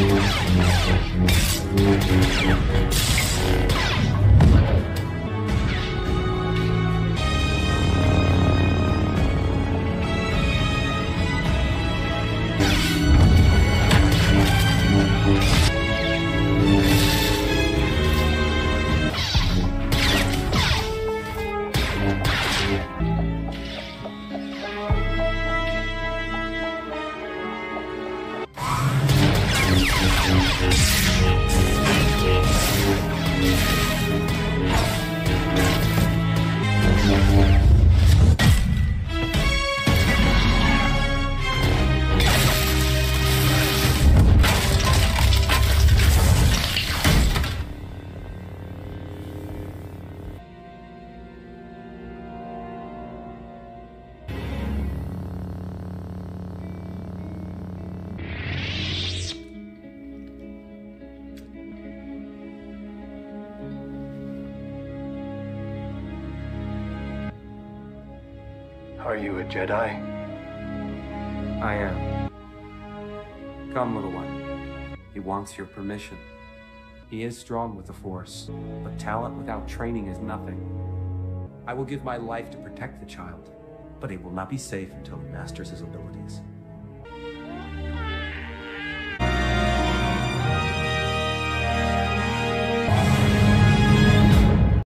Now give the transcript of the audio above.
Are you a Jedi? I am. Come, little one. He wants your permission. He is strong with the Force, but talent without training is nothing. I will give my life to protect the child, but he will not be safe until he masters his abilities.